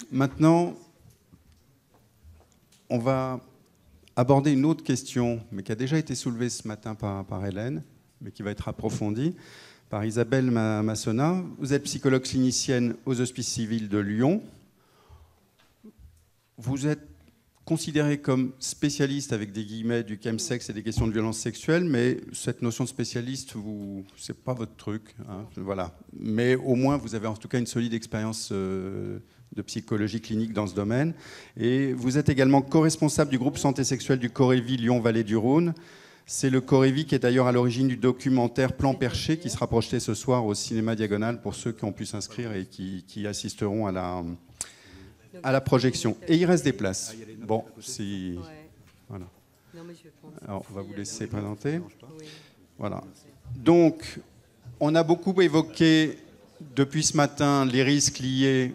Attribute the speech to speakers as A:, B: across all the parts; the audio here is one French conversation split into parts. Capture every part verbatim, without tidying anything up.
A: Maintenant, on va aborder une autre question, mais qui a déjà été soulevée ce matin par, par Hélène, mais qui va être approfondie par Isabelle Massona. Vous êtes psychologue clinicienne aux Hospices civils de Lyon. Vous êtes considéré comme spécialiste, avec des guillemets, du chemsex et des questions de violence sexuelle, mais cette notion de spécialiste, vous, c'est pas votre truc, hein, voilà. Mais au moins, vous avez en tout cas une solide expérience euh, de psychologie clinique dans ce domaine. Et vous êtes également co-responsable du groupe santé sexuelle du Corévi Lyon-Vallée du Rhône. C'est le Corévi qui est d'ailleurs à l'origine du documentaire Plan Perché, qui sera projeté ce soir au cinéma Diagonale pour ceux qui ont pu s'inscrire et qui, qui assisteront à la... à la projection. Et il reste des places. Bon, si... Voilà. Alors, on va vous laisser présenter. Voilà. Donc, on a beaucoup évoqué depuis ce matin les risques liés...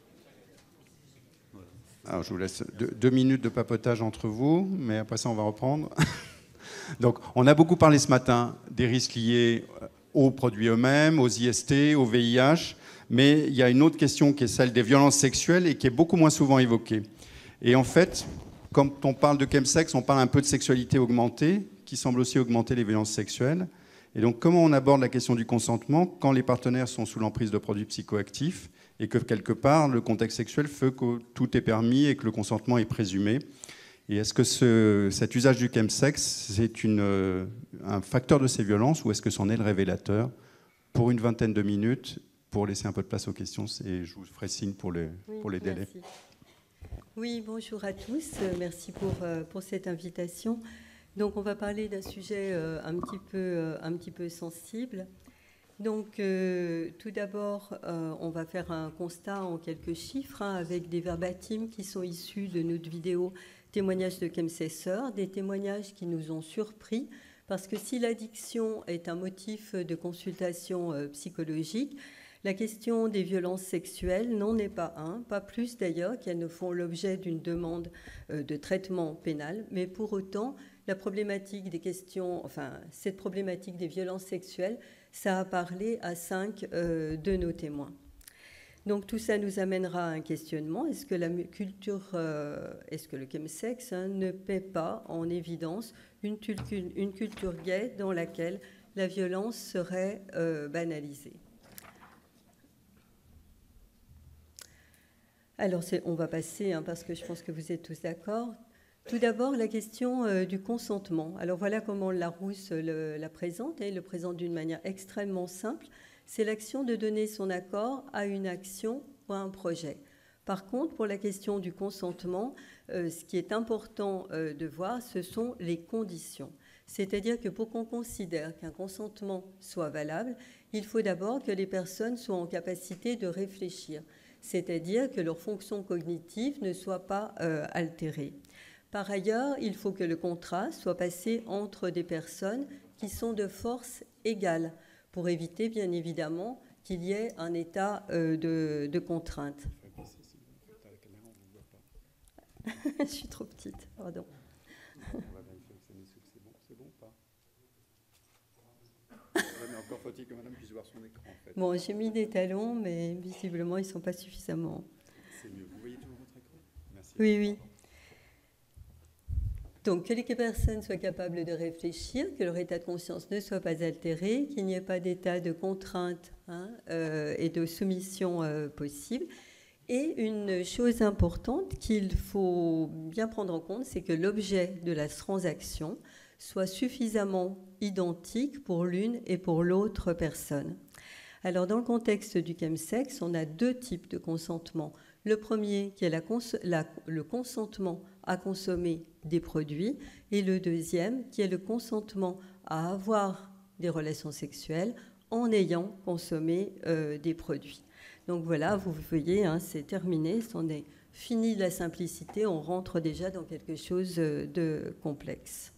A: Alors, je vous laisse deux, deux minutes de papotage entre vous, mais après ça, on va reprendre. Donc, on a beaucoup parlé ce matin des risques liés aux produits eux-mêmes, aux I S T, au V I H. Mais il y a une autre question qui est celle des violences sexuelles et qui est beaucoup moins souvent évoquée. Et en fait, quand on parle de chemsex, on parle un peu de sexualité augmentée, qui semble aussi augmenter les violences sexuelles. Et donc, comment on aborde la question du consentement quand les partenaires sont sous l'emprise de produits psychoactifs et que, quelque part, le contexte sexuel fait que tout est permis et que le consentement est présumé? Et est-ce que ce, cet usage du chemsex, c'est une, un facteur de ces violences ou est-ce que c'en est le révélateur? Pour une vingtaine de minutes, pour laisser un peu de place aux questions, et je vous ferai signe pour les, oui, pour les délais.
B: Merci. Oui, bonjour à tous. Merci pour, pour cette invitation. Donc, on va parler d'un sujet un petit peu, un petit peu sensible. Donc, euh, tout d'abord, euh, on va faire un constat en quelques chiffres, hein, avec des verbatims qui sont issus de notre vidéo témoignages de chemsexeurs, des témoignages qui nous ont surpris, parce que si l'addiction est un motif de consultation euh, psychologique, la question des violences sexuelles n'en est pas un, pas plus d'ailleurs qu'elles ne font l'objet d'une demande euh, de traitement pénal, mais pour autant, la problématique des questions, enfin, cette problématique des violences sexuelles, ça a parlé à cinq euh, de nos témoins. Donc tout ça nous amènera à un questionnement. Est-ce que la culture, euh, est-ce que le chemsex hein, ne met pas en évidence une, une culture gay dans laquelle la violence serait euh, banalisée? Alors on va passer, hein, parce que je pense que vous êtes tous d'accord. Tout d'abord, la question euh, du consentement. Alors voilà comment Larousse le, la présente, et il le présente d'une manière extrêmement simple. C'est l'action de donner son accord à une action ou à un projet. Par contre, pour la question du consentement, euh, ce qui est important euh, de voir, ce sont les conditions. C'est-à-dire que pour qu'on considère qu'un consentement soit valable, il faut d'abord que les personnes soient en capacité de réfléchir, c'est-à-dire que leur fonction cognitive ne soit pas euh, altérée. Par ailleurs, il faut que le contrat soit passé entre des personnes qui sont de force égale, pour éviter, bien évidemment, qu'il y ait un état euh, de, de contrainte. Je suis trop petite, pardon. Bon, j'ai mis des talons, mais visiblement, ils ne sont pas suffisamment...
A: C'est mieux. Vous voyez tout votre écran? Merci.
B: Oui, oui. Donc, que les personnes soient capables de réfléchir, que leur état de conscience ne soit pas altéré, qu'il n'y ait pas d'état de contrainte hein, euh, et de soumission euh, possible. Et une chose importante qu'il faut bien prendre en compte, c'est que l'objet de la transaction soit suffisamment identique pour l'une et pour l'autre personne. Alors, dans le contexte du chemsex, on a deux types de consentement. Le premier, qui est la cons la, le consentement à consommer des produits, et le deuxième, qui est le consentement à avoir des relations sexuelles en ayant consommé euh, des produits. Donc voilà, vous voyez, hein, c'est terminé, on est fini de la simplicité, on rentre déjà dans quelque chose de complexe.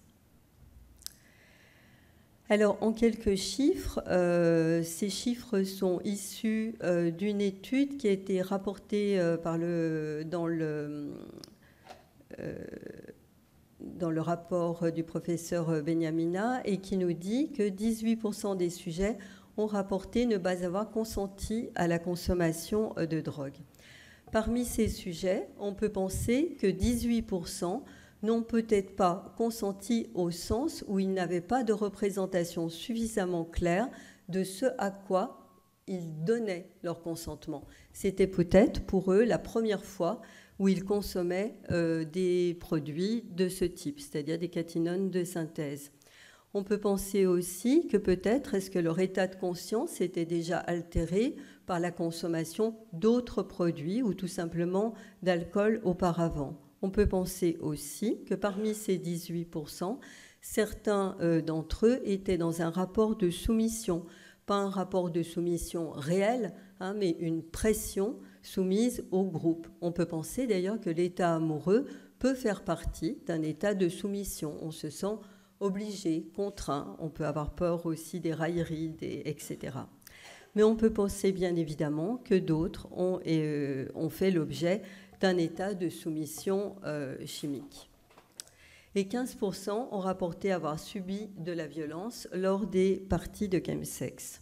B: Alors, en quelques chiffres, euh, ces chiffres sont issus euh, d'une étude qui a été rapportée euh, par le, dans, le, euh, dans le rapport du professeur Benyamina et qui nous dit que dix-huit pour cent des sujets ont rapporté ne pas avoir consenti à la consommation de drogue. parmi ces sujets, on peut penser que dix-huit pour cent n'ont peut-être pas consenti au sens où ils n'avaient pas de représentation suffisamment claire de ce à quoi ils donnaient leur consentement. C'était peut-être pour eux la première fois où ils consommaient euh, des produits de ce type, c'est-à-dire des catinones de synthèse. On peut penser aussi que peut-être est-ce que leur état de conscience était déjà altéré par la consommation d'autres produits ou tout simplement d'alcool auparavant. On peut penser aussi que parmi ces dix-huit pour cent, certains euh, d'entre eux étaient dans un rapport de soumission, pas un rapport de soumission réel, hein, mais une pression soumise au groupe. On peut penser d'ailleurs que l'état amoureux peut faire partie d'un état de soumission. On se sent obligé, contraint, on peut avoir peur aussi des railleries, des, et cetera. Mais on peut penser bien évidemment que d'autres ont, euh, ont fait l'objet d'un état de soumission euh, chimique. Et quinze pour cent ont rapporté avoir subi de la violence lors des parties de chemsex.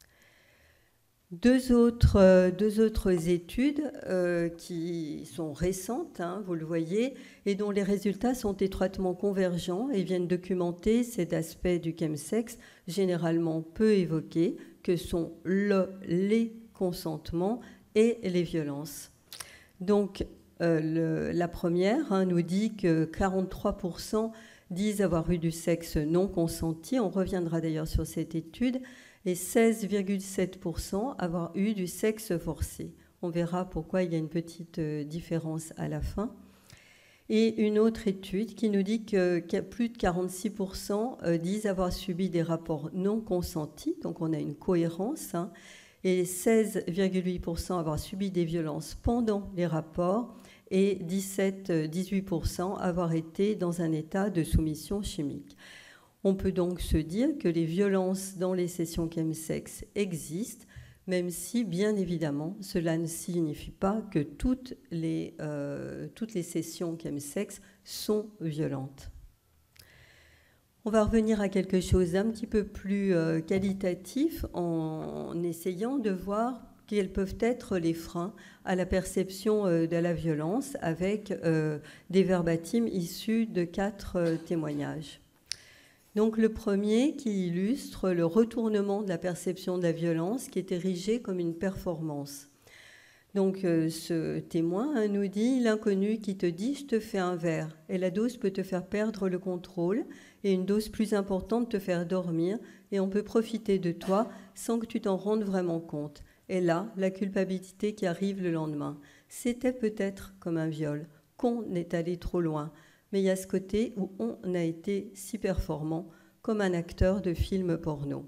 B: Deux autres, euh, deux autres études euh, qui sont récentes, hein, vous le voyez, et dont les résultats sont étroitement convergents et viennent documenter cet aspect du chemsex généralement peu évoqué, que sont le, les consentements et les violences. Donc, euh, le, la première hein, nous dit que quarante-trois pour cent disent avoir eu du sexe non consenti. On reviendra d'ailleurs sur cette étude. Et seize virgule sept pour cent avoir eu du sexe forcé. On verra pourquoi il y a une petite différence à la fin. Et une autre étude qui nous dit que, que plus de quarante-six pour cent disent avoir subi des rapports non consentis, donc on a une cohérence, hein, et seize virgule huit pour cent avoir subi des violences pendant les rapports, et dix-sept à dix-huit pour cent avoir été dans un état de soumission chimique. On peut donc se dire que les violences dans les sessions chemsex existent, même si, bien évidemment, cela ne signifie pas que toutes les, euh, toutes les sessions chemsex sont violentes. On va revenir à quelque chose d'un petit peu plus euh, qualitatif en, en essayant de voir quels peuvent être les freins à la perception euh, de la violence avec euh, des verbatims issus de quatre euh, témoignages. Donc le premier qui illustre le retournement de la perception de la violence qui est érigée comme une performance. Donc euh, ce témoin hein, nous dit « L'inconnu qui te dit « je te fais un verre » et la dose peut te faire perdre le contrôle et une dose plus importante te faire dormir et on peut profiter de toi sans que tu t'en rendes vraiment compte. Et là, la culpabilité qui arrive le lendemain. C'était peut-être comme un viol, qu'on est allé trop loin. Mais il y a ce côté où on a été si performant comme un acteur de film porno.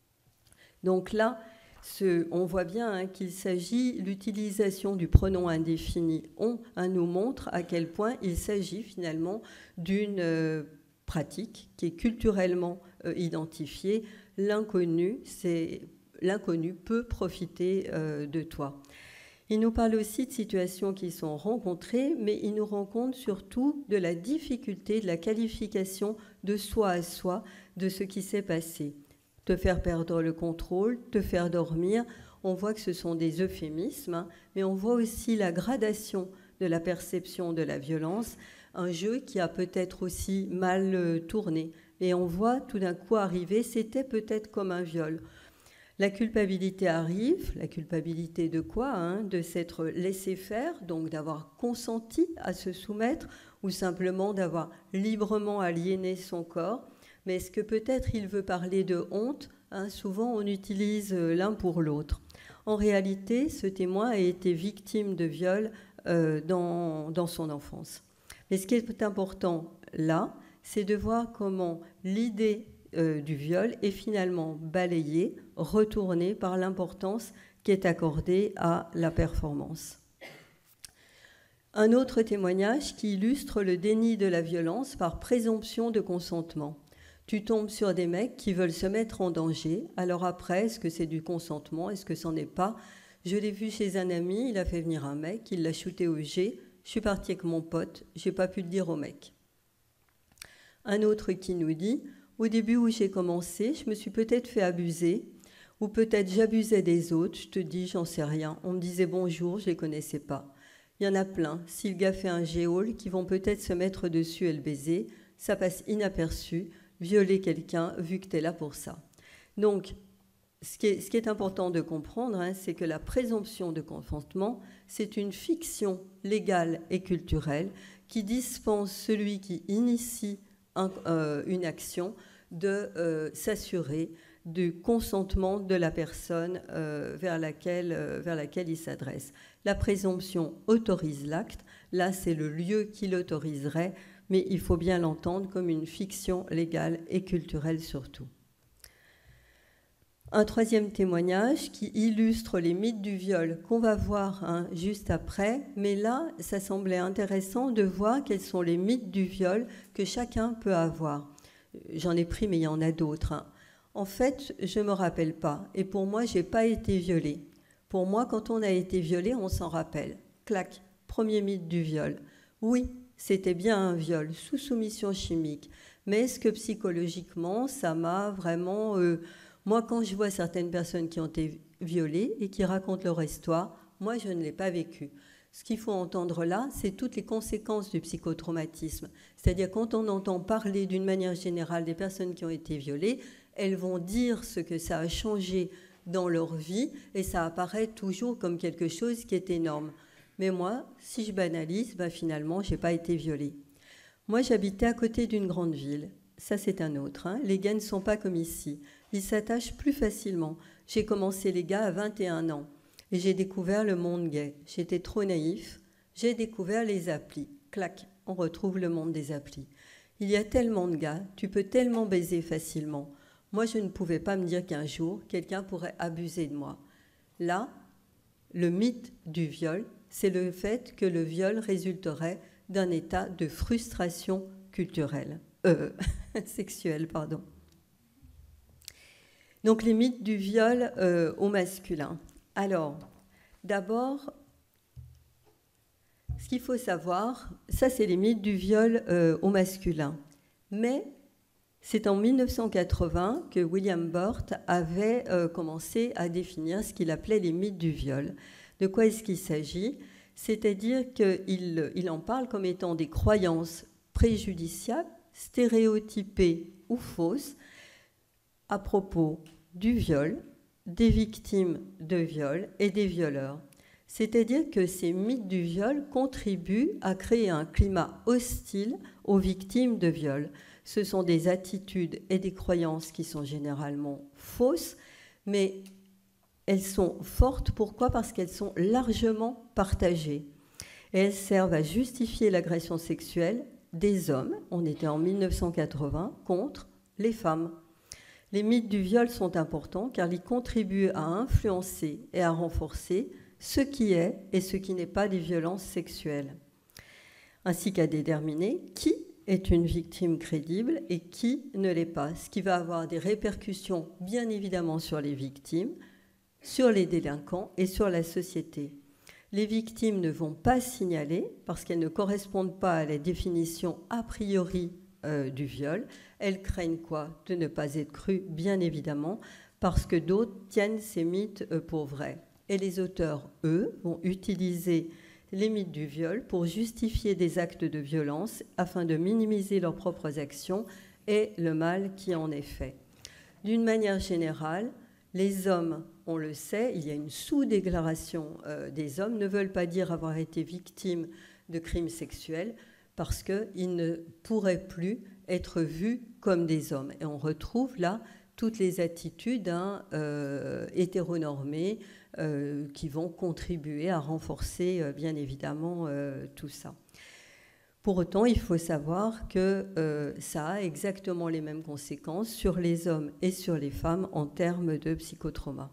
B: Donc là, ce, on voit bien hein, qu'il s'agit, l'utilisation du pronom indéfini « on » hein, nous montre à quel point il s'agit finalement d'une euh, pratique qui est culturellement euh, identifiée. L'inconnu, c'est, l'inconnu peut profiter euh, de toi. Il nous parle aussi de situations qui sont rencontrées, mais il nous rend compte surtout de la difficulté de la qualification de soi à soi de ce qui s'est passé. Te faire perdre le contrôle, te faire dormir, on voit que ce sont des euphémismes, hein, mais on voit aussi la gradation de la perception de la violence, un jeu qui a peut-être aussi mal tourné. Et on voit tout d'un coup arriver, c'était peut-être comme un viol. La culpabilité arrive, la culpabilité de quoi hein, de s'être laissé faire, donc d'avoir consenti à se soumettre ou simplement d'avoir librement aliéné son corps. Mais est-ce que peut-être il veut parler de honte hein, souvent on utilise l'un pour l'autre. En réalité, ce témoin a été victime de viol euh, dans, dans son enfance. Mais ce qui est important là, c'est de voir comment l'idée euh, du viol est finalement balayée, retournée par l'importance qui est accordée à la performance. Un autre témoignage qui illustre le déni de la violence par présomption de consentement. Tu tombes sur des mecs qui veulent se mettre en danger, alors après, est-ce que c'est du consentement, est-ce que c'en est pas? Je l'ai vu chez un ami, il a fait venir un mec, il l'a shooté au jet, je suis partie avec mon pote, j'ai pas pu le dire au mec. Un autre qui nous dit, au début où j'ai commencé, je me suis peut-être fait abuser, ou peut-être j'abusais des autres, je te dis, j'en sais rien. On me disait bonjour, je les connaissais pas. Il y en a plein. Si le gars fait un geôle, qui vont peut-être se mettre dessus et le baiser, ça passe inaperçu, violer quelqu'un vu que tu es là pour ça. Donc, ce qui est, ce qui est important de comprendre, hein, c'est que la présomption de consentement, c'est une fiction légale et culturelle qui dispense celui qui initie un, euh, une action de euh, s'assurer du consentement de la personne euh, vers, laquelle, euh, vers laquelle il s'adresse. La présomption autorise l'acte, là c'est le lieu qui l'autoriserait, mais il faut bien l'entendre comme une fiction légale et culturelle surtout. Un troisième témoignage qui illustre les mythes du viol qu'on va voir hein, juste après, mais là, ça semblait intéressant de voir quels sont les mythes du viol que chacun peut avoir. J'en ai pris, mais il y en a d'autres. Hein. En fait, je ne me rappelle pas, et pour moi, je n'ai pas été violée. Pour moi, quand on a été violé, on s'en rappelle. Clac, premier mythe du viol. Oui, c'était bien un viol, sous soumission chimique, mais est-ce que psychologiquement, ça m'a vraiment... Euh, Moi, quand je vois certaines personnes qui ont été violées et qui racontent leur histoire, moi, je ne l'ai pas vécu. Ce qu'il faut entendre là, c'est toutes les conséquences du psychotraumatisme. C'est-à-dire, quand on entend parler d'une manière générale des personnes qui ont été violées, elles vont dire ce que ça a changé dans leur vie et ça apparaît toujours comme quelque chose qui est énorme. Mais moi, si je banalise, ben finalement, je n'ai pas été violée. Moi, j'habitais à côté d'une grande ville. Ça, c'est un autre. Hein. Les gars ne sont pas comme ici. Ils s'attachent plus facilement. J'ai commencé les gars à vingt et un ans et j'ai découvert le monde gay. J'étais trop naïf. J'ai découvert les applis. Clac, on retrouve le monde des applis. Il y a tellement de gars, tu peux tellement baiser facilement. Moi, je ne pouvais pas me dire qu'un jour, quelqu'un pourrait abuser de moi. Là, le mythe du viol, c'est le fait que le viol résulterait d'un état de frustration culturelle, euh, sexuelle, pardon. Donc, les mythes du viol euh, au masculin. Alors, d'abord, ce qu'il faut savoir, ça, c'est les mythes du viol euh, au masculin. Mais c'est en mille neuf cent quatre-vingts que William Burt avait euh, commencé à définir ce qu'il appelait les mythes du viol. De quoi est-ce qu'il s'agit ? C'est-à-dire qu'il il en parle comme étant des croyances préjudiciables, stéréotypées ou fausses à propos du viol, des victimes de viol et des violeurs. C'est-à-dire que ces mythes du viol contribuent à créer un climat hostile aux victimes de viol. Ce sont des attitudes et des croyances qui sont généralement fausses, mais elles sont fortes. Pourquoi ? Parce qu'elles sont largement partagées. Et elles servent à justifier l'agression sexuelle des hommes, on était en mille neuf cent quatre-vingts, contre les femmes. Les mythes du viol sont importants car ils contribuent à influencer et à renforcer ce qui est et ce qui n'est pas des violences sexuelles, ainsi qu'à déterminer qui est une victime crédible et qui ne l'est pas, ce qui va avoir des répercussions bien évidemment sur les victimes, sur les délinquants et sur la société. Les victimes ne vont pas signaler parce qu'elles ne correspondent pas à la définition a priori euh, du viol. Elles craignent quoi ? De ne pas être crues, bien évidemment, parce que d'autres tiennent ces mythes euh, pour vrais. Et les auteurs, eux, vont utiliser les mythes du viol pour justifier des actes de violence afin de minimiser leurs propres actions et le mal qui en est fait. D'une manière générale, les hommes, on le sait, il y a une sous-déclaration euh, des hommes, ne veulent pas dire avoir été victimes de crimes sexuels parce qu'ils ne pourraient plus être vus comme des hommes. Et on retrouve là toutes les attitudes hein, euh, hétéronormées euh, qui vont contribuer à renforcer euh, bien évidemment euh, tout ça. Pour autant, il faut savoir que euh, ça a exactement les mêmes conséquences sur les hommes et sur les femmes en termes de psychotrauma.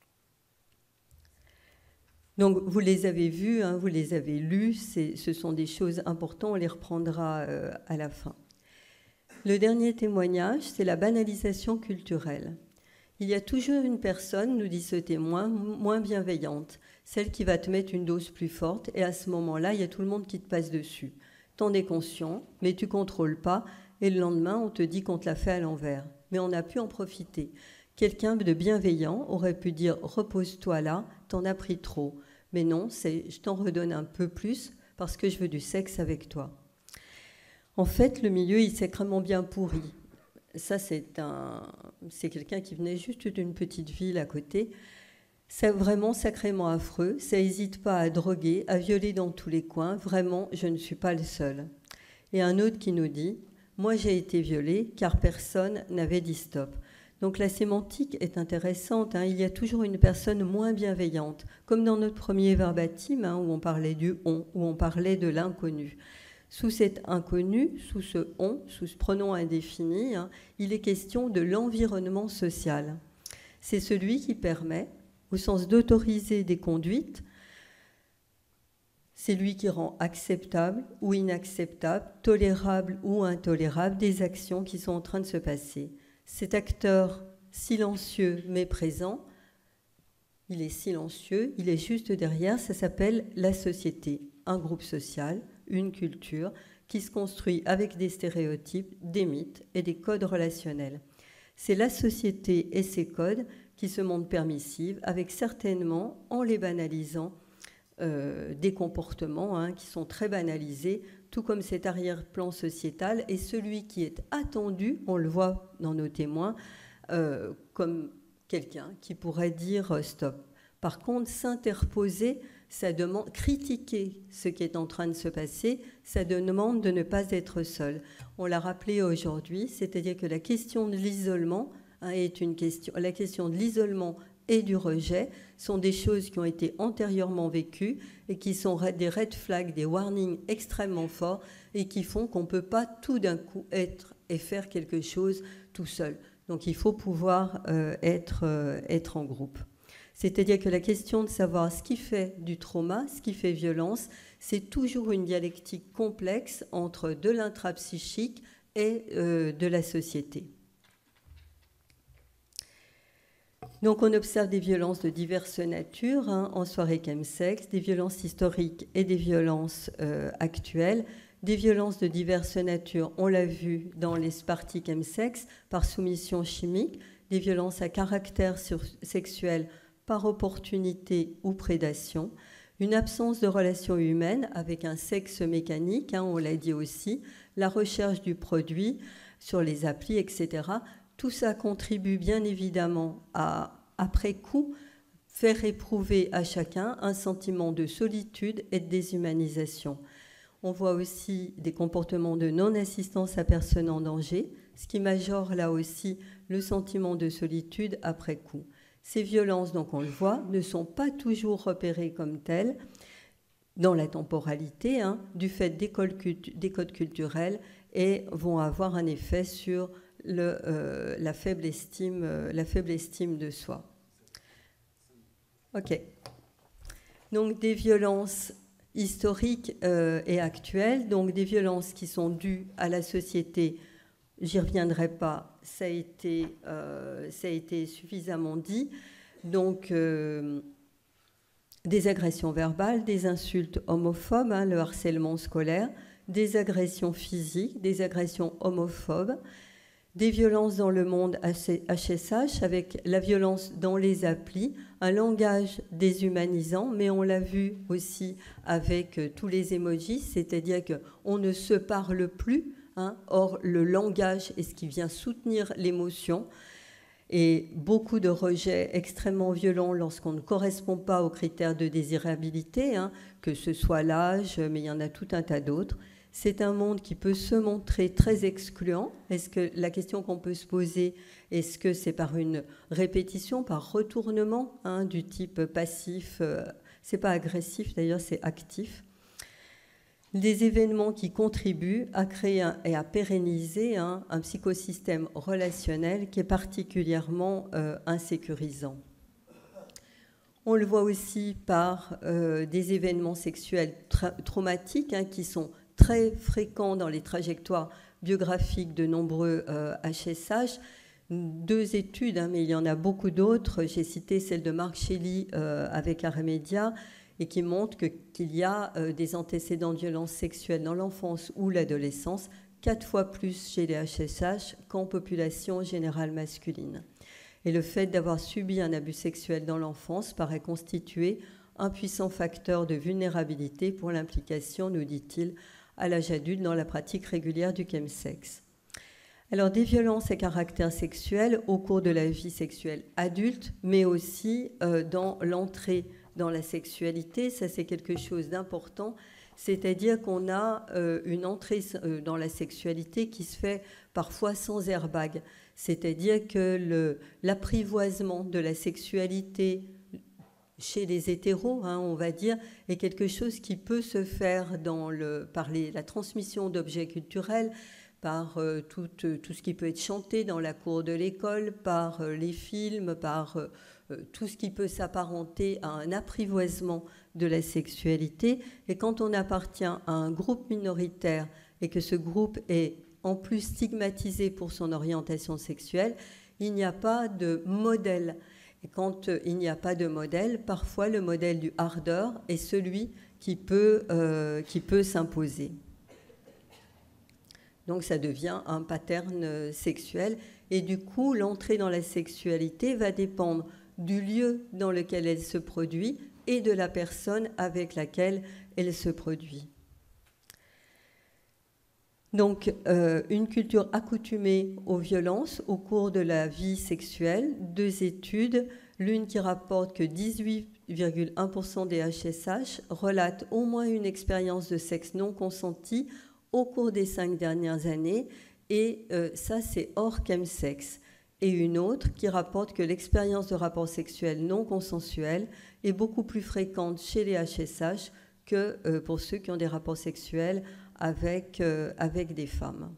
B: Donc, vous les avez vus, hein, vous les avez lus, c'est, ce sont des choses importantes, on les reprendra euh, à la fin. Le dernier témoignage, c'est la banalisation culturelle. Il y a toujours une personne, nous dit ce témoin, moins bienveillante, celle qui va te mettre une dose plus forte, et à ce moment-là, il y a tout le monde qui te passe dessus. T'en es conscient, mais tu ne contrôles pas, et le lendemain, on te dit qu'on te l'a fait à l'envers. Mais on a pu en profiter. Quelqu'un de bienveillant aurait pu dire « repose-toi là, t'en as pris trop ». Mais non, c'est je t'en redonne un peu plus parce que je veux du sexe avec toi. En fait, le milieu, il s'est extrêmement bien pourri. Ça, c'est un, c'est quelqu'un qui venait juste d'une petite ville à côté. C'est vraiment sacrément affreux. Ça n'hésite pas à droguer, à violer dans tous les coins. Vraiment, je ne suis pas le seul. Et un autre qui nous dit « Moi, j'ai été violée car personne n'avait dit stop ». Donc la sémantique est intéressante. Hein. Il y a toujours une personne moins bienveillante, comme dans notre premier verbatim, hein, où on parlait du « on », où on parlait de l'inconnu. Sous cet inconnu, sous ce « on », sous ce pronom indéfini, hein, il est question de l'environnement social. C'est celui qui permet, au sens d'autoriser des conduites, c'est lui qui rend acceptable ou inacceptable, tolérable ou intolérable des actions qui sont en train de se passer. Cet acteur silencieux mais présent, il est silencieux, il est juste derrière, ça s'appelle la société, un groupe social, une culture qui se construit avec des stéréotypes, des mythes et des codes relationnels. C'est la société et ses codes qui se montrent permissives, avec certainement, en les banalisant, euh, des comportements hein, qui sont très banalisés, tout comme cet arrière-plan sociétal est celui qui est attendu, on le voit dans nos témoins, euh, comme quelqu'un qui pourrait dire stop. Par contre, s'interposer, ça demande, critiquer ce qui est en train de se passer, ça demande de ne pas être seul. On l'a rappelé aujourd'hui, c'est-à-dire que la question de l'isolement hein, est une question, la question de l'isolement et du rejet sont des choses qui ont été antérieurement vécues et qui sont des red flags, des warnings extrêmement forts et qui font qu'on ne peut pas tout d'un coup être et faire quelque chose tout seul. Donc il faut pouvoir euh, être, euh, être en groupe. C'est-à-dire que la question de savoir ce qui fait du trauma, ce qui fait violence, c'est toujours une dialectique complexe entre de l'intrapsychique et euh, de la société. Donc on observe des violences de diverses natures hein, en soirée chemsex, des violences historiques et des violences euh, actuelles, des violences de diverses natures, on l'a vu dans les parties chemsex, par soumission chimique, des violences à caractère sur, sexuel par opportunité ou prédation, une absence de relations humaines avec un sexe mécanique, hein, on l'a dit aussi, la recherche du produit sur les applis, et cetera. Tout ça contribue bien évidemment à, après coup, faire éprouver à chacun un sentiment de solitude et de déshumanisation. On voit aussi des comportements de non-assistance à personne en danger, ce qui majore là aussi le sentiment de solitude après coup. Ces violences, donc on le voit, ne sont pas toujours repérées comme telles dans la temporalité, hein, du fait des codes, des codes culturels et vont avoir un effet sur le, euh, la, faible estime, euh, la faible estime de soi. Ok. Donc des violences historiques euh, et actuelles, donc des violences qui sont dues à la société, j'y reviendrai pas, ça a été, euh, ça a été suffisamment dit. Donc, euh, des agressions verbales, des insultes homophobes, hein, le harcèlement scolaire, des agressions physiques, des agressions homophobes, des violences dans le monde H S H avec la violence dans les applis, un langage déshumanisant, mais on l'a vu aussi avec tous les emojis, c'est-à-dire qu'on ne se parle plus, hein, or le langage est ce qui vient soutenir l'émotion, et beaucoup de rejets extrêmement violents lorsqu'on ne correspond pas aux critères de désirabilité, hein, que ce soit l'âge, mais il y en a tout un tas d'autres. C'est un monde qui peut se montrer très excluant. Est-ce que la question qu'on peut se poser, est-ce que c'est par une répétition, par retournement hein, du type passif, euh, c'est pas agressif d'ailleurs, c'est actif. Des événements qui contribuent à créer un, et à pérenniser hein, un psychosystème relationnel qui est particulièrement euh, insécurisant. On le voit aussi par euh, des événements sexuels tra- traumatiques hein, qui sont très fréquents dans les trajectoires biographiques de nombreux euh, H S H. Deux études, hein, mais il y en a beaucoup d'autres. J'ai cité celle de Marc Shelley euh, avec Aremedia, et qui montre que, qu'il y a euh, des antécédents de violences sexuelles dans l'enfance ou l'adolescence, quatre fois plus chez les H S H qu'en population générale masculine. Et le fait d'avoir subi un abus sexuel dans l'enfance paraît constituer un puissant facteur de vulnérabilité pour l'implication, nous dit-il, à l'âge adulte dans la pratique régulière du chemsex. Alors, des violences à caractère sexuel au cours de la vie sexuelle adulte, mais aussi euh, dans l'entrée dans la sexualité, ça c'est quelque chose d'important, c'est-à-dire qu'on a euh, une entrée euh, dans la sexualité qui se fait parfois sans airbag, c'est-à-dire que le, l'apprivoisement de la sexualité chez les hétéros, hein, on va dire, est quelque chose qui peut se faire dans le, par les, la transmission d'objets culturels, par euh, tout, tout ce qui peut être chanté dans la cour de l'école, par euh, les films, par euh, tout ce qui peut s'apparenter à un apprivoisement de la sexualité. Et quand on appartient à un groupe minoritaire et que ce groupe est en plus stigmatisé pour son orientation sexuelle, il n'y a pas de modèle. Et quand euh, il n'y a pas de modèle, parfois le modèle du harder est celui qui peut, euh, qui peut s'imposer. Donc ça devient un pattern sexuel. Et du coup, l'entrée dans la sexualité va dépendre du lieu dans lequel elle se produit et de la personne avec laquelle elle se produit. Donc, euh, une culture accoutumée aux violences au cours de la vie sexuelle. Deux études, l'une qui rapporte que dix-huit virgule un pour cent des H S H relatent au moins une expérience de sexe non consenti au cours des cinq dernières années, et euh, ça c'est hors chemsex. Et une autre qui rapporte que l'expérience de rapports sexuels non consensuels est beaucoup plus fréquente chez les H S H que euh, pour ceux qui ont des rapports sexuels avec, euh, avec des femmes.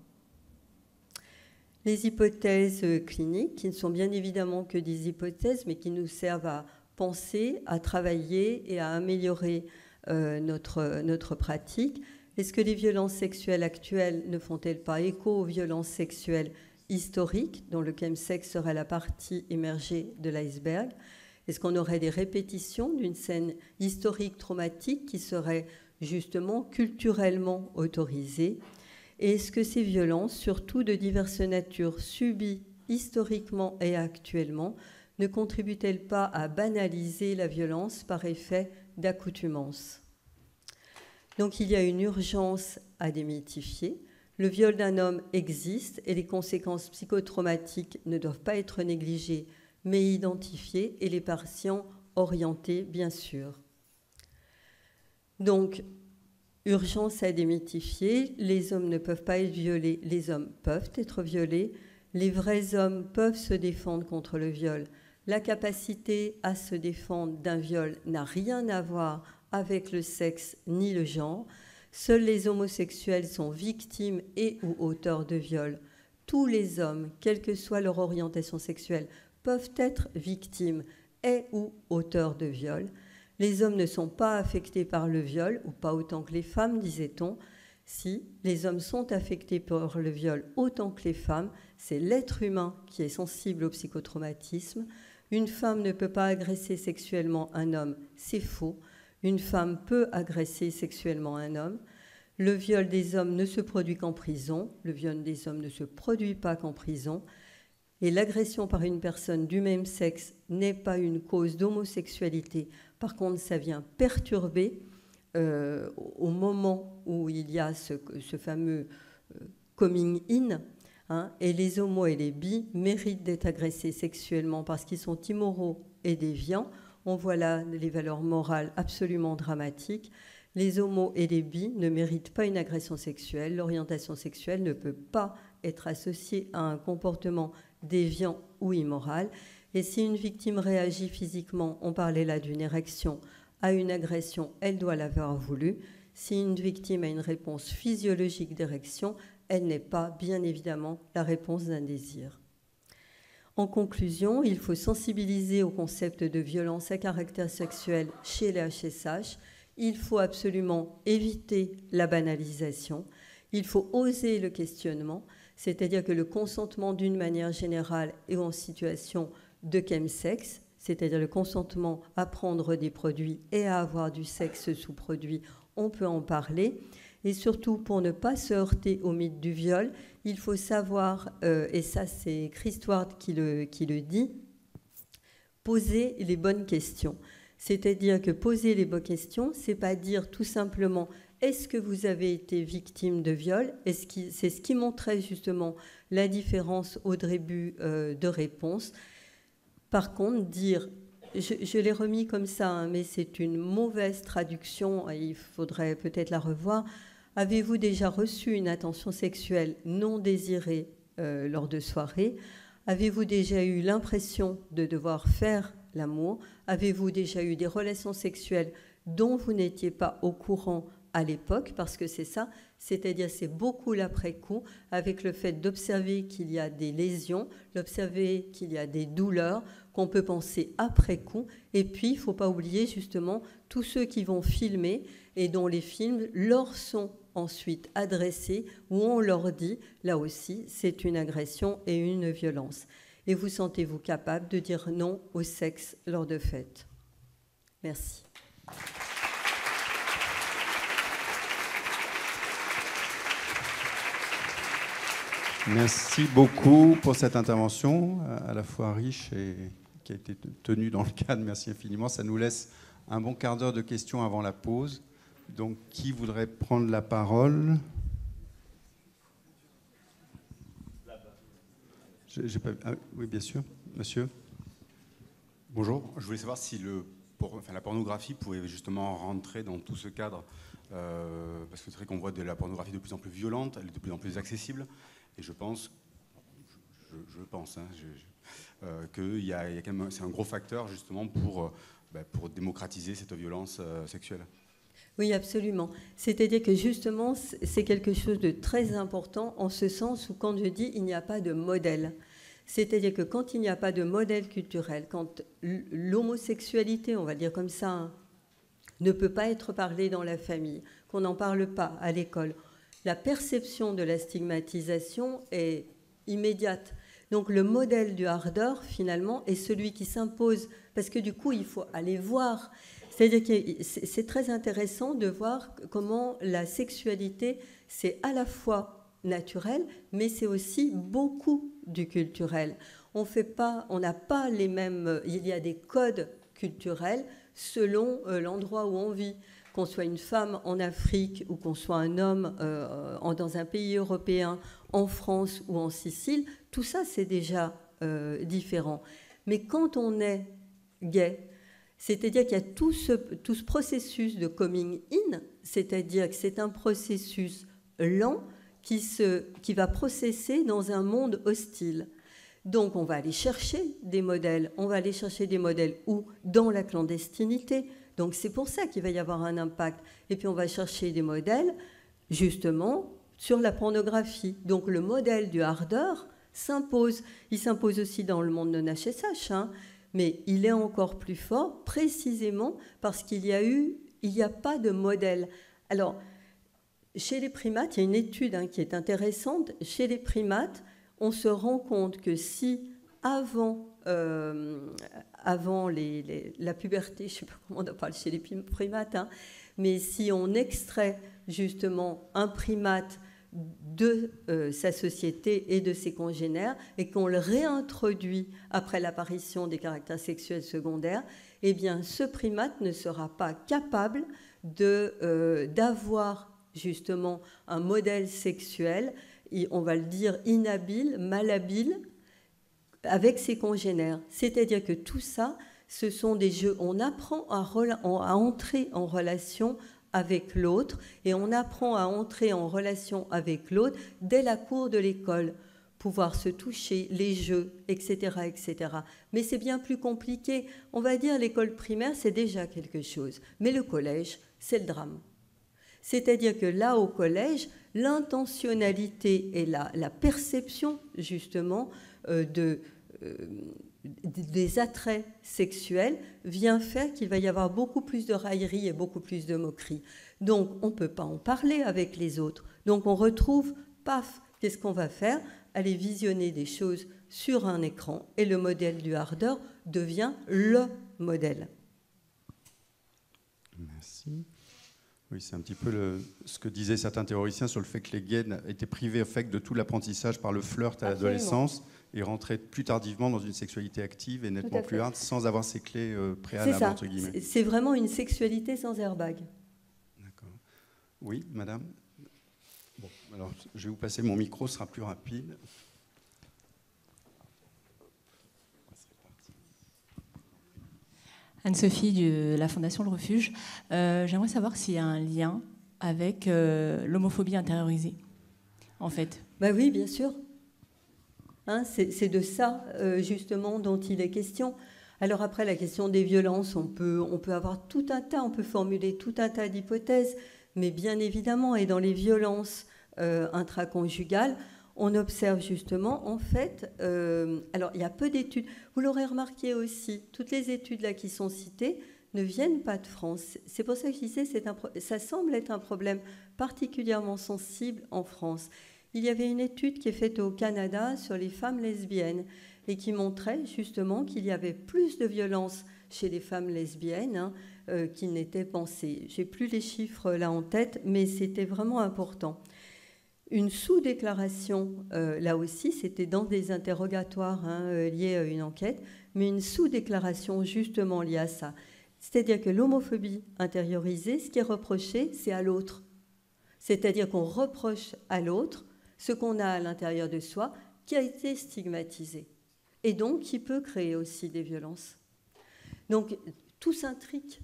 B: Les hypothèses cliniques, qui ne sont bien évidemment que des hypothèses, mais qui nous servent à penser, à travailler et à améliorer euh, notre, notre pratique. Est-ce que les violences sexuelles actuelles ne font-elles pas écho aux violences sexuelles historiques, dont le chemsex serait la partie émergée de l'iceberg? Est-ce qu'on aurait des répétitions d'une scène historique traumatique qui serait justement culturellement autorisée? Et est-ce que ces violences, surtout de diverses natures, subies historiquement et actuellement, ne contribuent-elles pas à banaliser la violence par effet d'accoutumance? Donc il y a une urgence à démythifier. Le viol d'un homme existe et les conséquences psychotraumatiques ne doivent pas être négligées, mais identifiées et les patients orientés, bien sûr. Donc, urgence à démythifier. Les hommes ne peuvent pas être violés, les hommes peuvent être violés. Les vrais hommes peuvent se défendre contre le viol. La capacité à se défendre d'un viol n'a rien à voir avec le sexe ni le genre. Seuls les homosexuels sont victimes et ou auteurs de viol. Tous les hommes, quelle que soit leur orientation sexuelle, peuvent être victimes et ou auteurs de viol. Les hommes ne sont pas affectés par le viol, ou pas autant que les femmes, disait-on. Si les hommes sont affectés par le viol autant que les femmes, c'est l'être humain qui est sensible au psychotraumatisme. Une femme ne peut pas agresser sexuellement un homme, c'est faux. Une femme peut agresser sexuellement un homme. Le viol des hommes ne se produit qu'en prison. Le viol des hommes ne se produit pas qu'en prison. Et l'agression par une personne du même sexe n'est pas une cause d'homosexualité. Par contre, ça vient perturber euh, au moment où il y a ce, ce fameux euh, coming in. Hein, et les homos et les bis méritent d'être agressés sexuellement parce qu'ils sont immoraux et déviants. On voit là les valeurs morales absolument dramatiques. Les homos et les bis ne méritent pas une agression sexuelle. L'orientation sexuelle ne peut pas être associée à un comportement déviant ou immoral. Et si une victime réagit physiquement, on parlait là d'une érection, à une agression, elle doit l'avoir voulu. Si une victime a une réponse physiologique d'érection, elle n'est pas, bien évidemment, la réponse d'un désir. En conclusion, il faut sensibiliser au concept de violence à caractère sexuel chez les H S H. Il faut absolument éviter la banalisation. Il faut oser le questionnement, c'est-à-dire que le consentement d'une manière générale est en situation de chemsex, c'est-à-dire le consentement à prendre des produits et à avoir du sexe sous produit, on peut en parler. Et surtout, pour ne pas se heurter au mythe du viol, il faut savoir, euh, et ça c'est Chris Ward qui le, qui le dit, poser les bonnes questions. C'est-à-dire que poser les bonnes questions, c'est pas dire tout simplement est-ce que vous avez été victime de viol. C'est ce qui montrait justement la différence au début euh, de réponse. Par contre, dire, je, je l'ai remis comme ça, hein, mais c'est une mauvaise traduction, il faudrait peut-être la revoir. Avez-vous déjà reçu une attention sexuelle non désirée euh, lors de soirées? Avez-vous déjà eu l'impression de devoir faire l'amour? Avez-vous déjà eu des relations sexuelles dont vous n'étiez pas au courant à l'époque? Parce que c'est ça, c'est-à-dire c'est beaucoup l'après-coup, avec le fait d'observer qu'il y a des lésions, d'observer qu'il y a des douleurs, qu'on peut penser après-coup. Et puis, il ne faut pas oublier justement tous ceux qui vont filmer et dont les films leur sont ensuite adressés, où on leur dit, là aussi, c'est une agression et une violence. Et vous sentez-vous capable de dire non au sexe lors de fêtes? Merci.
A: Merci beaucoup pour cette intervention, à la fois riche et qui a été tenue dans le cadre. Merci infiniment. Ça nous laisse un bon quart d'heure de questions avant la pause. Donc, qui voudrait prendre la parole? J'ai pas... ah, oui, bien sûr. Monsieur.
C: Bonjour. Je voulais savoir si le, pour, enfin, la pornographie pouvait justement rentrer dans tout ce cadre, euh, parce que c'est vrai qu'on voit de la pornographie de plus en plus violente, elle est de plus en plus accessible, et je pense, je, je pense, hein, euh, que y a, y a quand même, c'est un gros facteur justement pour, euh, bah, pour démocratiser cette violence euh, sexuelle.
B: Oui, absolument. C'est-à-dire que justement, c'est quelque chose de très important en ce sens où quand je dis il n'y a pas de modèle, c'est-à-dire que quand il n'y a pas de modèle culturel, quand l'homosexualité, on va dire comme ça, hein, ne peut pas être parlée dans la famille, qu'on n'en parle pas à l'école, la perception de la stigmatisation est immédiate. Donc le modèle du hardeur, finalement, est celui qui s'impose, parce que du coup, il faut aller voir. C'est-à-dire que c'est très intéressant de voir comment la sexualité, c'est à la fois naturel, mais c'est aussi beaucoup du culturel. On fait pas, on n'a pas les mêmes... Il y a des codes culturels selon euh, l'endroit où on vit. Qu'on soit une femme en Afrique ou qu'on soit un homme euh, en, dans un pays européen, en France ou en Sicile, tout ça, c'est déjà euh, différent. Mais quand on est gay, c'est-à-dire qu'il y a tout ce, tout ce processus de coming in, c'est-à-dire que c'est un processus lent qui, se, qui va processer dans un monde hostile. Donc on va aller chercher des modèles, on va aller chercher des modèles où dans la clandestinité. Donc c'est pour ça qu'il va y avoir un impact. Et puis on va chercher des modèles justement sur la pornographie. Donc le modèle du hardeur s'impose. Il s'impose aussi dans le monde non H S H, hein. Mais il est encore plus fort précisément parce qu'il y a eu, il n'y a pas de modèle. Alors, chez les primates, il y a une étude hein, qui est intéressante. Chez les primates, on se rend compte que si avant, euh, avant les, les, la puberté, je ne sais pas comment on en parle chez les primates, hein, mais si on extrait justement un primate de euh, sa société et de ses congénères et qu'on le réintroduit après l'apparition des caractères sexuels secondaires, eh bien, ce primate ne sera pas capable de, euh, d'avoir justement un modèle sexuel, on va le dire inhabile, malhabile, avec ses congénères. C'est-à-dire que tout ça, ce sont des jeux, on apprend à, à entrer en relation avec l'autre, et on apprend à entrer en relation avec l'autre dès la cour de l'école, pouvoir se toucher, les jeux, et cetera, et cetera. Mais c'est bien plus compliqué. On va dire l'école primaire, c'est déjà quelque chose, mais le collège, c'est le drame. C'est-à-dire que là, au collège, l'intentionnalité et la, la perception, justement, euh, de... Euh, des attraits sexuels vient faire qu'il va y avoir beaucoup plus de raillerie et beaucoup plus de moquerie. Donc, on ne peut pas en parler avec les autres. Donc, on retrouve, paf, qu'est-ce qu'on va faire? Aller visionner des choses sur un écran et le modèle du hardeur devient le modèle.
A: Merci. Oui, c'est un petit peu le, ce que disaient certains théoriciens sur le fait que les gays étaient privés en fait, de tout l'apprentissage par le flirt à l'adolescence et rentraient plus tardivement dans une sexualité active et nettement plus hard sans avoir ces clés euh, préalables, entre guillemets.
B: C'est vraiment une sexualité sans airbag.
A: D'accord. Oui, madame. Bon, alors, je vais vous passer mon micro, ce sera plus rapide.
D: Anne-Sophie de la Fondation Le Refuge. Euh, j'aimerais savoir s'il y a un lien avec euh, l'homophobie intériorisée, en fait.
B: Ben oui, bien sûr. Hein, c'est de ça, euh, justement, dont il est question. Alors après, la question des violences, on peut, on peut avoir tout un tas, on peut formuler tout un tas d'hypothèses, mais bien évidemment, et dans les violences euh, intraconjugales, on observe justement, en fait, euh, alors il y a peu d'études, vous l'aurez remarqué aussi, toutes les études là qui sont citées ne viennent pas de France. C'est pour ça que je disais, c'est un, ça semble être un problème particulièrement sensible en France. Il y avait une étude qui est faite au Canada sur les femmes lesbiennes et qui montrait justement qu'il y avait plus de violence chez les femmes lesbiennes hein, euh, qu'il n'était pensé. Je n'ai plus les chiffres là en tête, mais c'était vraiment important. Une sous-déclaration, euh, là aussi, c'était dans des interrogatoires hein, euh, liés à une enquête, mais une sous-déclaration justement liée à ça. C'est-à-dire que l'homophobie intériorisée, ce qui est reproché, c'est à l'autre. C'est-à-dire qu'on reproche à l'autre ce qu'on a à l'intérieur de soi qui a été stigmatisé et donc qui peut créer aussi des violences. Donc, tout s'intrique.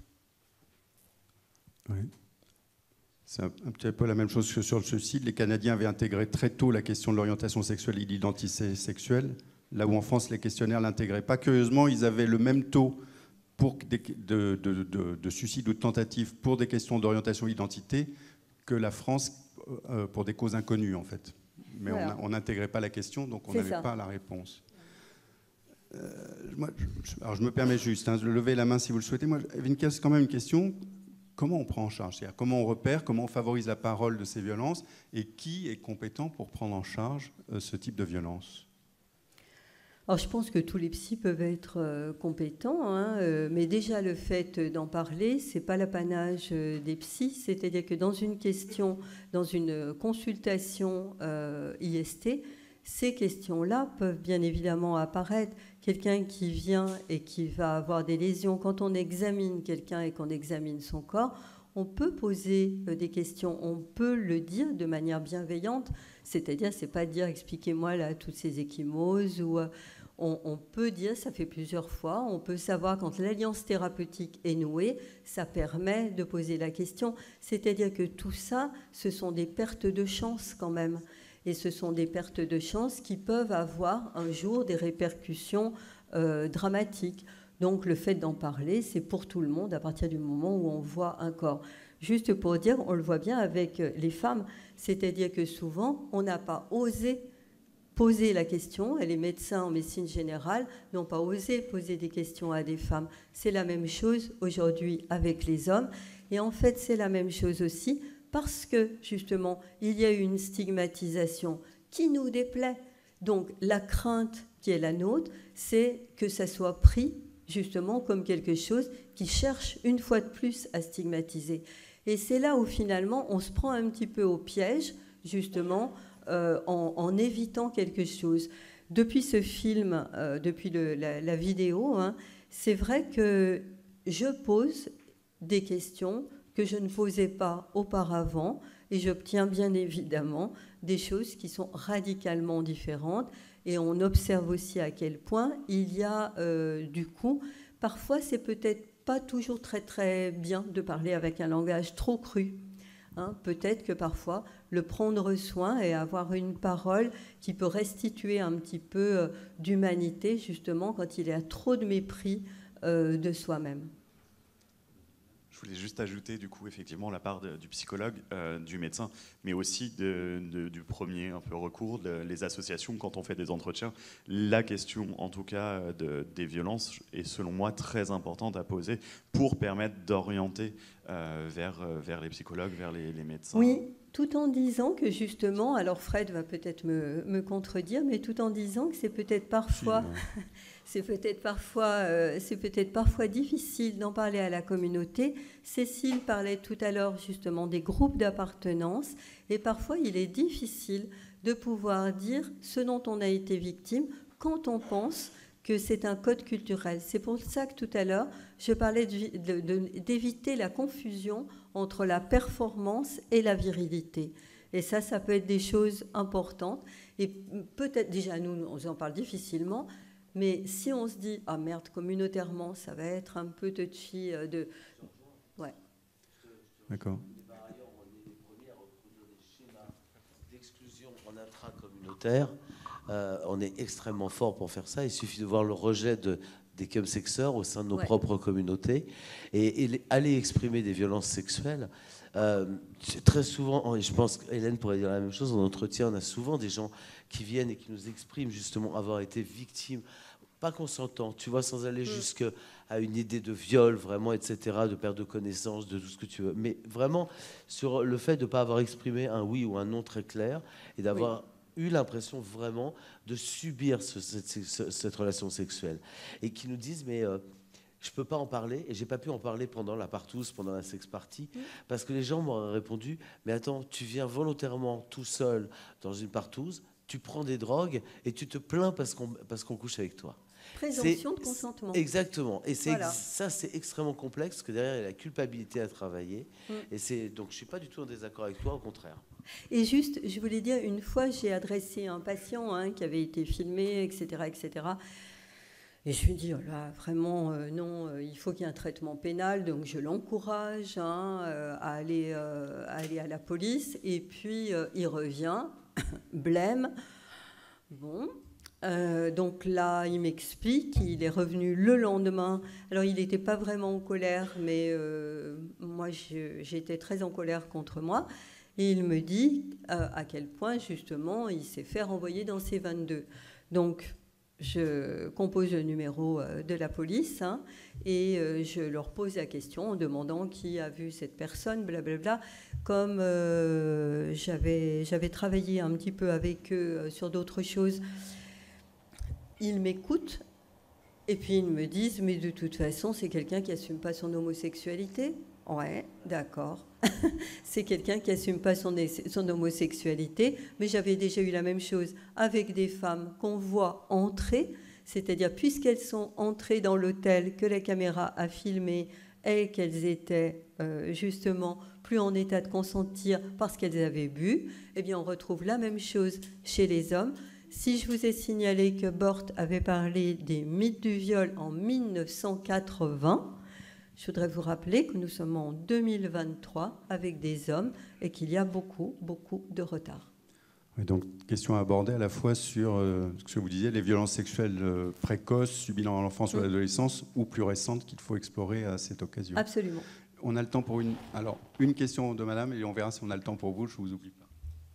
A: Oui. C'est un, un petit peu la même chose que sur le suicide. Les Canadiens avaient intégré très tôt la question de l'orientation sexuelle et de l'identité sexuelle, là où en France, les questionnaires ne l'intégraient pas. Curieusement, ils avaient le même taux pour des, de, de, de, de suicide ou de tentative pour des questions d'orientation et d'identité que la France euh, pour des causes inconnues, en fait. Mais voilà. On n'intégrait pas la question, donc on n'avait pas la réponse. Euh, moi, je, alors je me permets juste hein, de lever la main si vous le souhaitez. Moi, j'avais quand même une question. Comment on prend en charge ? C'est-à-dire comment on repère, comment on favorise la parole de ces violences et qui est compétent pour prendre en charge euh, ce type de violence ?
B: Alors, je pense que tous les psys peuvent être euh, compétents, hein, euh, mais déjà le fait d'en parler, c'est pas l'apanage euh, des psys. C'est-à-dire que dans une question, dans une consultation euh, I S T, ces questions-là peuvent bien évidemment apparaître. Quelqu'un qui vient et qui va avoir des lésions, quand on examine quelqu'un et qu'on examine son corps, on peut poser des questions, on peut le dire de manière bienveillante, c'est-à-dire, c'est pas dire expliquez-moi là toutes ces ecchymoses, ou on, on peut dire, ça fait plusieurs fois, on peut savoir quand l'alliance thérapeutique est nouée, ça permet de poser la question, c'est-à-dire que tout ça, ce sont des pertes de chance quand même. Et ce sont des pertes de chance qui peuvent avoir un jour des répercussions euh, dramatiques. Donc le fait d'en parler, c'est pour tout le monde à partir du moment où on voit un corps. Juste pour dire, on le voit bien avec les femmes, c'est-à-dire que souvent, on n'a pas osé poser la question, et les médecins en médecine générale n'ont pas osé poser des questions à des femmes. C'est la même chose aujourd'hui avec les hommes. Et en fait, c'est la même chose aussi parce que, justement, il y a eu une stigmatisation qui nous déplaît. Donc, la crainte qui est la nôtre, c'est que ça soit pris, justement, comme quelque chose qui cherche, une fois de plus, à stigmatiser. Et c'est là où, finalement, on se prend un petit peu au piège, justement, euh, en, en évitant quelque chose. Depuis ce film, euh, depuis le, la, la vidéo, hein, c'est vrai que je pose des questions que je ne posais pas auparavant, et j'obtiens bien évidemment des choses qui sont radicalement différentes, et on observe aussi à quel point il y a euh, du coup, parfois c'est peut-être pas toujours très très bien de parler avec un langage trop cru. Hein, peut-être que parfois le prendre soin et avoir une parole qui peut restituer un petit peu euh, d'humanité, justement quand il y a trop de mépris euh, de soi-même.
E: Je voulais juste ajouter du coup effectivement la part de, du psychologue, euh, du médecin, mais aussi de, de, du premier un peu recours, de, les associations quand on fait des entretiens. La question en tout cas de, des violences est selon moi très importante à poser pour permettre d'orienter euh, vers, vers les psychologues, vers les, les médecins.
B: Oui, tout en disant que justement, alors Fred va peut-être me, me contredire, mais tout en disant que c'est peut-être parfois, si, c'est peut-être parfois, euh, c'est peut-être parfois difficile d'en parler à la communauté. Cécile parlait tout à l'heure justement des groupes d'appartenance, et parfois il est difficile de pouvoir dire ce dont on a été victime quand on pense que c'est un code culturel. C'est pour ça que tout à l'heure, je parlais de, de, de, d'éviter la confusion entre la performance et la virilité. Et ça, ça peut être des choses importantes. Et peut-être, déjà, nous, on en parle difficilement, mais si on se dit, ah merde, communautairement, ça va être un peu touchy de... Ouais.
A: D'accord.
F: Par ailleurs, on est les premiers à reproduire des schémas d'exclusion en intracommunautaire. Euh, on est extrêmement fort pour faire ça. Il suffit de voir le rejet de, des chemsexeurs au sein de nos ouais. propres communautés et, et aller exprimer des violences sexuelles. Euh, très souvent, et je pense qu'Hélène pourrait dire la même chose, en entretien, on a souvent des gens qui viennent et qui nous expriment justement avoir été victimes, pas consentants, tu vois, sans aller mmh. jusqu'à une idée de viol, vraiment, et cetera, de perte de connaissance, de tout ce que tu veux. Mais vraiment, sur le fait de ne pas avoir exprimé un oui ou un non très clair et d'avoir... Oui. eu l'impression vraiment de subir ce, cette, cette relation sexuelle et qui nous disent mais euh, je peux pas en parler et j'ai pas pu en parler pendant la partouze, pendant la sex party mmh. parce que les gens m'auraient répondu mais attends, tu viens volontairement tout seul dans une partouze, tu prends des drogues et tu te plains parce qu'on parce qu'on couche avec toi.
B: Présomption de consentement.
F: Exactement. Et c'est
B: voilà.
F: ex- ça, c'est extrêmement complexe, parce que derrière, il y a la culpabilité à travailler. Mm. Et c'est, donc, je ne suis pas du tout en désaccord avec toi, au contraire.
B: Et juste, je voulais dire, une fois, j'ai adressé un patient hein, qui avait été filmé, et cetera, et cetera. Et je lui ai dit, oh là, vraiment, euh, non, euh, il faut qu'il y ait un traitement pénal. Donc, je l'encourage hein, euh, à, aller, euh, à aller à la police. Et puis, euh, il revient, blême. Bon... Euh, donc là, il m'explique qu'il est revenu le lendemain. Alors, il n'était pas vraiment en colère, mais euh, moi, je, j'étais très en colère contre moi. Et il me dit euh, à quel point, justement, il s'est fait renvoyer dans ses vingt-deux. Donc, je compose le numéro de la police hein, et euh, je leur pose la question en demandant qui a vu cette personne, blablabla. Comme euh, j'avais, j'avais travaillé un petit peu avec eux sur d'autres choses, ils m'écoutent et puis ils me disent mais de toute façon c'est quelqu'un qui n'assume pas son homosexualité. Ouais, d'accord. C'est quelqu'un qui n'assume pas son, son homosexualité, mais j'avais déjà eu la même chose avec des femmes qu'on voit entrer, c'est-à-dire puisqu'elles sont entrées dans l'hôtel que la caméra a filmé et qu'elles étaient euh, justement plus en état de consentir parce qu'elles avaient bu, eh bien on retrouve la même chose chez les hommes. Si je vous ai signalé que Bort avait parlé des mythes du viol en mille neuf cent quatre-vingts, je voudrais vous rappeler que nous sommes en deux mille vingt-trois avec des hommes et qu'il y a beaucoup, beaucoup de retard.
A: Et donc, question à aborder à la fois sur euh, ce que vous disiez, les violences sexuelles euh, précoces subies dans l'enfance mmh. ou l'adolescence ou plus récentes qu'il faut explorer à cette occasion.
B: Absolument.
A: On a le temps pour une, alors, une question de madame et on verra si on a le temps pour vous, je ne vous oublie pas.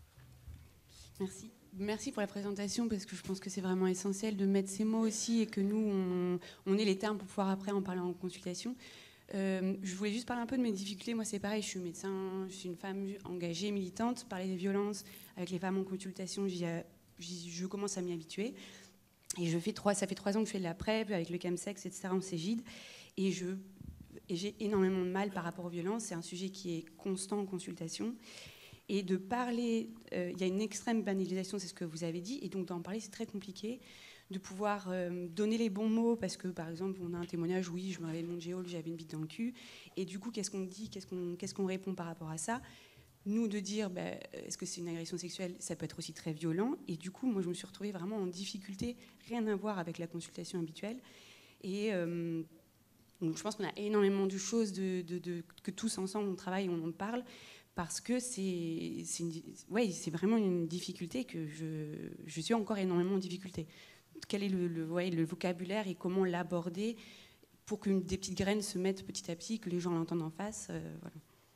G: Merci. Merci pour la présentation parce que je pense que c'est vraiment essentiel de mettre ces mots aussi et que nous, on, on ait les termes pour pouvoir après en parler en consultation. Euh, je voulais juste parler un peu de mes difficultés. Moi, c'est pareil, je suis médecin, je suis une femme engagée, militante. Parler des violences avec les femmes en consultation, j'y a, j'y, je commence à m'y habituer. Et je fais trois, ça fait trois ans que je fais de la PrEP avec le chemsex, et cetera en Cégide. Et, je, et j'ai énormément de mal par rapport aux violences. C'est un sujet qui est constant en consultation. Et de parler, euh, il y a une extrême banalisation, c'est ce que vous avez dit, et donc d'en parler, c'est très compliqué. De pouvoir euh, donner les bons mots, parce que par exemple, on a un témoignage, oui, je me réveille de mon géol, j'avais une bite dans le cul, et du coup, qu'est-ce qu'on dit, qu'est-ce qu'on, qu'est-ce qu'on répond par rapport à ça? Nous, de dire, bah, est-ce que c'est une agression sexuelle? Ça peut être aussi très violent, et du coup, moi, je me suis retrouvée vraiment en difficulté, rien à voir avec la consultation habituelle. Et euh, donc, je pense qu'on a énormément de choses de, de, de, que tous ensemble, on travaille, on en parle, parce que c'est, c'est, une, ouais, c'est vraiment une difficulté que je, je suis encore énormément en difficulté. Quel est le, le, ouais, le vocabulaire et comment l'aborder pour que des petites graines se mettent petit à petit, que les gens l'entendent en face. Euh, voilà.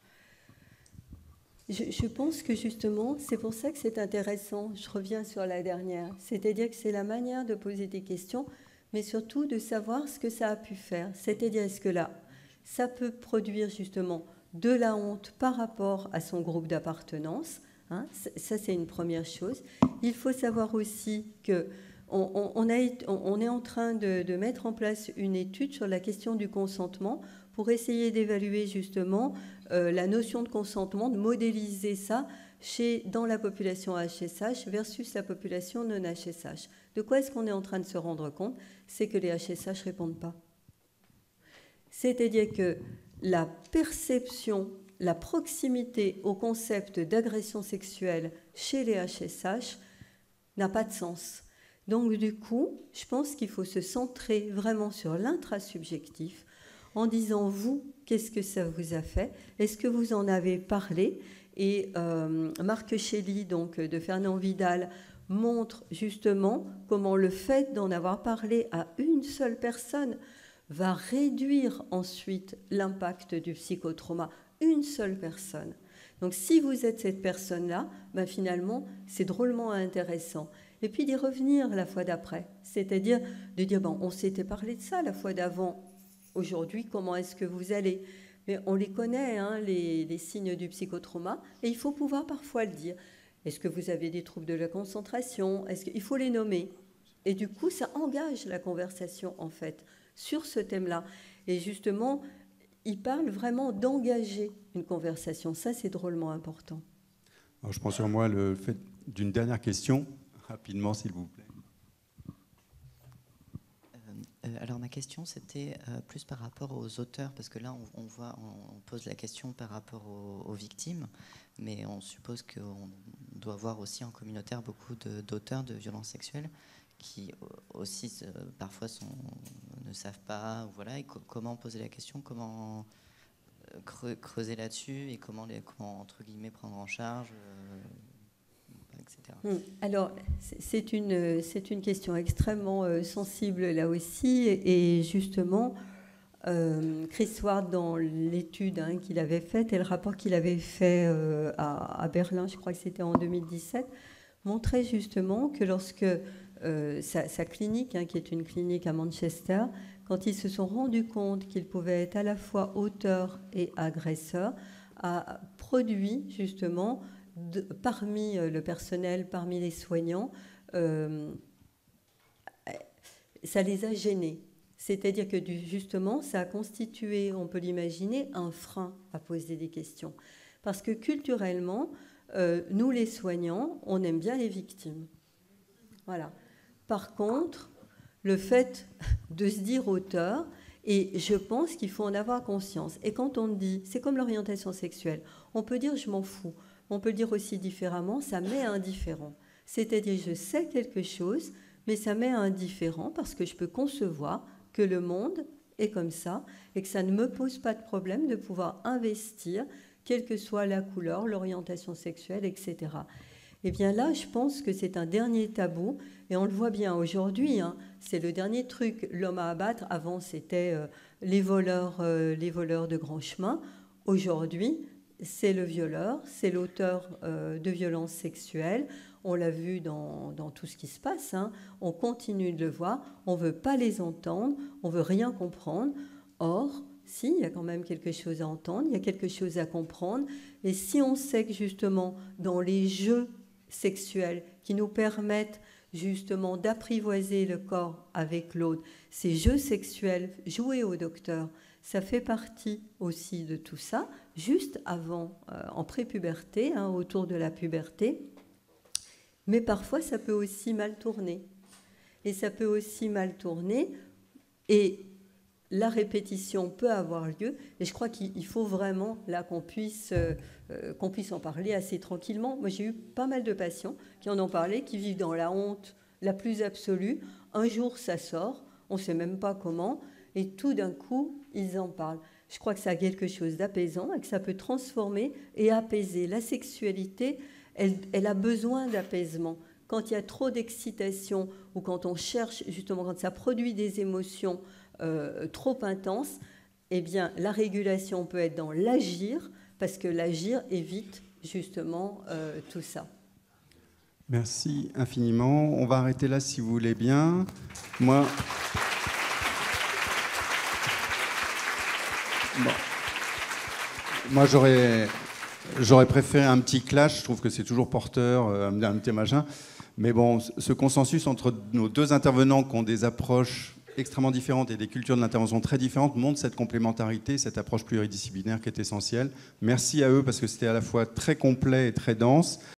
B: je, je pense que justement, c'est pour ça que c'est intéressant. Je reviens sur la dernière. C'est-à-dire que c'est la manière de poser des questions, mais surtout de savoir ce que ça a pu faire. C'est-à-dire, est-ce que là, ça peut produire justement de la honte par rapport à son groupe d'appartenance. Hein, ça, c'est une première chose. Il faut savoir aussi que on, on, on, a, on est en train de, de mettre en place une étude sur la question du consentement pour essayer d'évaluer justement euh, la notion de consentement, de modéliser ça chez, dans la population H S H versus la population non H S H. De quoi est-ce qu'on est en train de se rendre compte? C'est que les H S H ne répondent pas. C'est-à-dire que la perception, la proximité au concept d'agression sexuelle chez les H S H n'a pas de sens. Donc du coup, je pense qu'il faut se centrer vraiment sur l'intrasubjectif en disant, vous, qu'est-ce que ça vous a fait? Est-ce que vous en avez parlé? Et euh, Marc Shelley, donc, de Fernand Vidal, montre justement comment le fait d'en avoir parlé à une seule personne va réduire ensuite l'impact du psychotrauma. Une seule personne. Donc si vous êtes cette personne-là, ben finalement, c'est drôlement intéressant. Et puis d'y revenir la fois d'après. C'est-à-dire de dire, bon, on s'était parlé de ça la fois d'avant. Aujourd'hui, comment est-ce que vous allez? Mais on les connaît, hein, les, les signes du psychotrauma, et il faut pouvoir parfois le dire. Est-ce que vous avez des troubles de la concentration? Est-ce que... Il faut les nommer. Et du coup, ça engage la conversation, en fait, sur ce thème-là. Et justement, il parle vraiment d'engager une conversation. Ça, c'est drôlement important.
A: Alors, je prends sur moi le fait d'une dernière question, rapidement, s'il vous plaît.
H: Alors ma question, c'était plus par rapport aux auteurs, parce que là, on, on, voit, on pose la question par rapport aux, aux victimes, mais on suppose qu'on doit voir aussi en communautaire beaucoup de, d'auteurs de violences sexuelles qui aussi parfois sont, ne savent pas, voilà, et co- comment poser la question, comment creuser là-dessus, et comment, les, comment entre guillemets, prendre en charge, euh, et cetera.
B: Alors, c'est une, c'est une question extrêmement sensible là aussi, et justement, euh, Chris Ward, dans l'étude hein, qu'il avait faite, et le rapport qu'il avait fait euh, à, à Berlin, je crois que c'était en deux mille dix-sept, montrait justement que lorsque euh, sa, sa clinique, hein, qui est une clinique à Manchester, quand ils se sont rendus compte qu'ils pouvaient être à la fois auteurs et agresseurs, a produit justement De, parmi le personnel, parmi les soignants, euh, ça les a gênés. C'est-à-dire que du, justement, ça a constitué, on peut l'imaginer, un frein à poser des questions. Parce que culturellement, euh, nous les soignants, on aime bien les victimes. Voilà. Par contre, le fait de se dire auteur, et je pense qu'il faut en avoir conscience. Et quand on dit, c'est comme l'orientation sexuelle, on peut dire je m'en fous. On peut le dire aussi différemment, ça m'est indifférent. C'est-à-dire, je sais quelque chose, mais ça m'est indifférent parce que je peux concevoir que le monde est comme ça et que ça ne me pose pas de problème de pouvoir investir, quelle que soit la couleur, l'orientation sexuelle, et cetera. Et bien là, je pense que c'est un dernier tabou, et on le voit bien aujourd'hui, hein, c'est le dernier truc, l'homme à abattre. Avant, c'était euh, les voleurs, euh, les voleurs de grand chemin. Aujourd'hui, c'est le violeur, c'est l'auteur euh, de violences sexuelles. On l'a vu dans, dans tout ce qui se passe. Hein. On continue de le voir. On ne veut pas les entendre. On ne veut rien comprendre. Or, si, il y a quand même quelque chose à entendre. Il y a quelque chose à comprendre. Et si on sait que justement, dans les jeux sexuels qui nous permettent justement d'apprivoiser le corps avec l'autre, ces jeux sexuels joués au docteur, ça fait partie aussi de tout ça, juste avant, euh, en prépuberté, hein, autour de la puberté. Mais parfois, ça peut aussi mal tourner. Et ça peut aussi mal tourner. Et la répétition peut avoir lieu. Et je crois qu'il faut vraiment, là, qu'on puisse, euh, qu'on puisse en parler assez tranquillement. Moi, j'ai eu pas mal de patients qui en ont parlé, qui vivent dans la honte la plus absolue. Un jour, ça sort. On ne sait même pas comment. Et tout d'un coup, ils en parlent. Je crois que ça a quelque chose d'apaisant et que ça peut transformer et apaiser. La sexualité, elle, elle a besoin d'apaisement. Quand il y a trop d'excitation ou quand on cherche, justement, quand ça produit des émotions euh, trop intenses, eh bien, la régulation peut être dans l'agir, parce que l'agir évite justement euh, tout ça.
A: Merci infiniment. On va arrêter là si vous voulez bien. Moi... Bon. moi, j'aurais, j'aurais préféré un petit clash. Je trouve que c'est toujours porteur, euh, un petit machin. Mais bon, ce consensus entre nos deux intervenants qui ont des approches extrêmement différentes et des cultures de l'intervention très différentes montre cette complémentarité, cette approche pluridisciplinaire qui est essentielle. Merci à eux parce que c'était à la fois très complet et très dense.